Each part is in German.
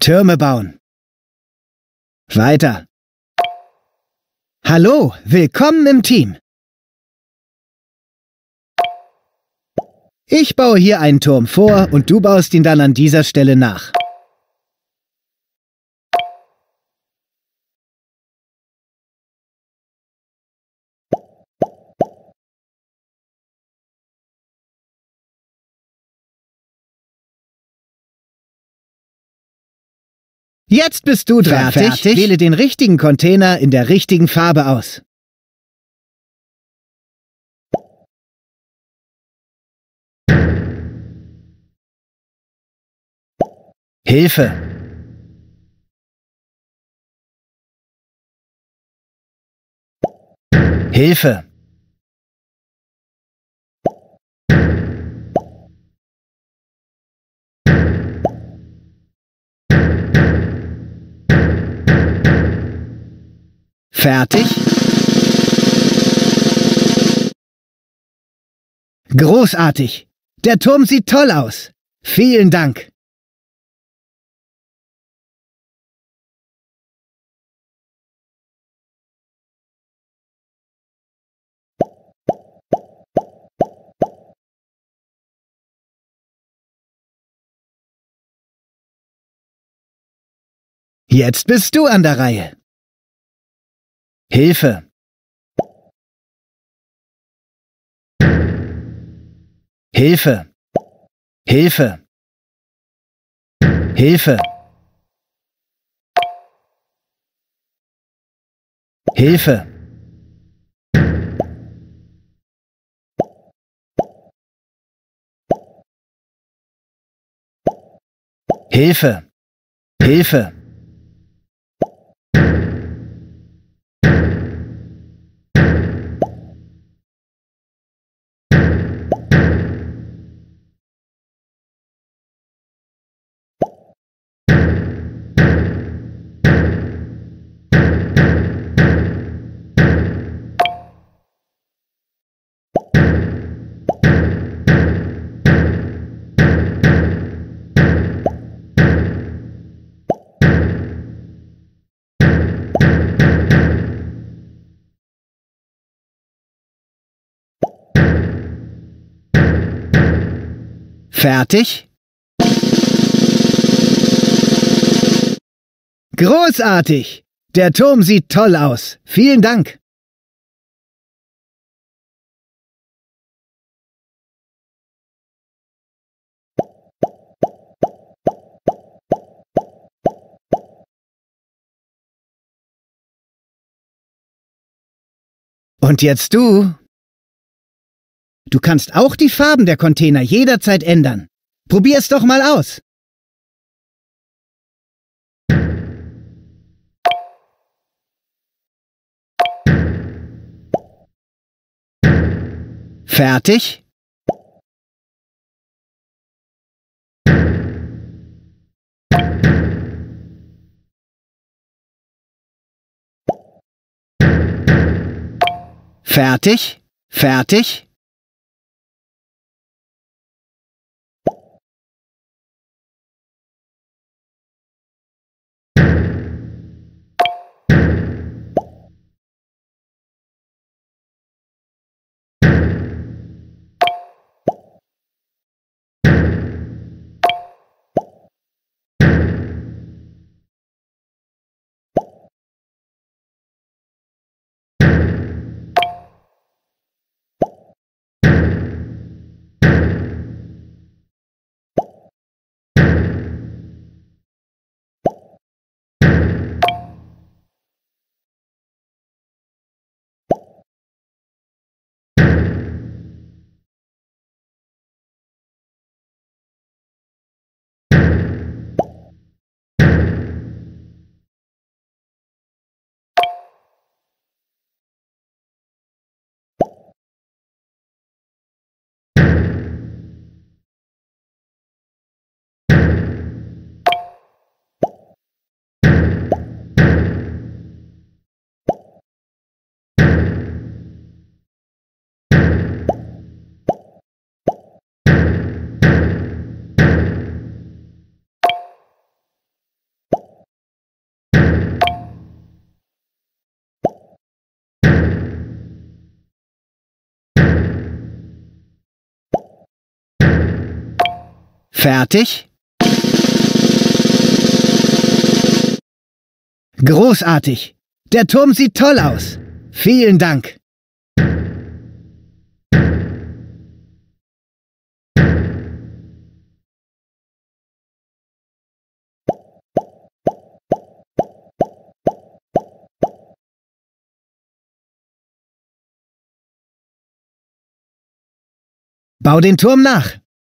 Türme bauen. Weiter. Hallo, willkommen im Team. Ich baue hier einen Turm vor und du baust ihn dann an dieser Stelle nach. Jetzt bist du dran. Fertig? Wähle den richtigen Container in der richtigen Farbe aus. Hilfe! Hilfe! Fertig? Großartig! Der Turm sieht toll aus. Vielen Dank! Jetzt bist du an der Reihe. Hilfe! Hilfe! Hilfe! Hilfe! Hilfe! Hilfe! Hilfe! Fertig? Großartig! Der Turm sieht toll aus. Vielen Dank! Und jetzt du? Du kannst auch die Farben der Container jederzeit ändern. Probier es doch mal aus. Fertig? Fertig? Fertig? Fertig? Großartig! Der Turm sieht toll aus! Vielen Dank! Bau den Turm nach!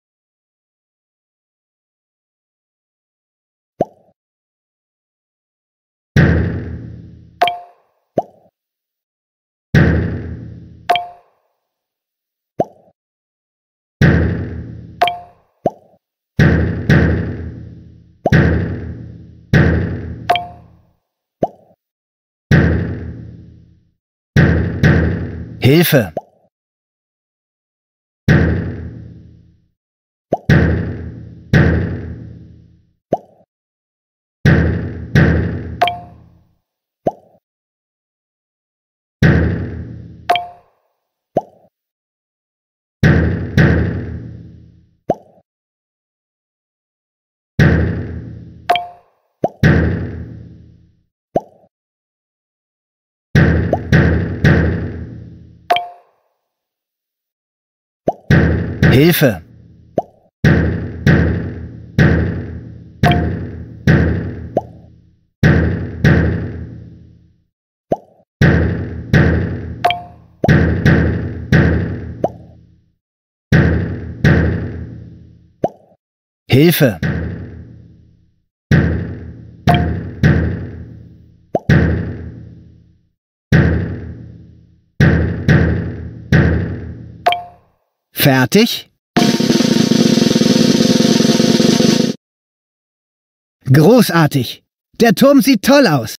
Hilfe! Hilfe! Hilfe! Fertig? Großartig! Der Turm sieht toll aus!